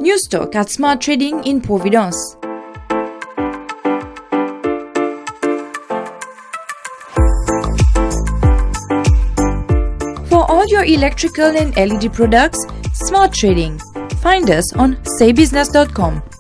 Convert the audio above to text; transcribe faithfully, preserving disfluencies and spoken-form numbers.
New stock at Smart Trading in Providence. For all your electrical and L E D products, Smart Trading. Find us on Seybusiness dot com.